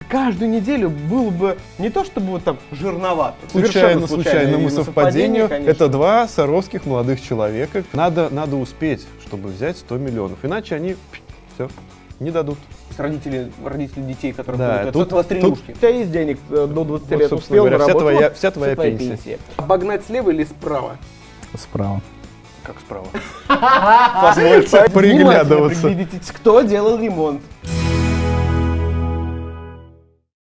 каждую неделю было бы не то чтобы вот там жирновато. Случайному совпадению, конечно. это два саровских молодых человека. Надо успеть, чтобы взять 100 миллионов, иначе они все не дадут. Родители детей, которые Да, будут тут- это стрелушки. У тебя есть денег до 20 лет, собственно успел, говоря, наработал, вся твоя пенсия. Обогнать слева или справа? Справа. Как справа? Позвольте приглядываться. Внимательно приглядитесь, кто делал ремонт.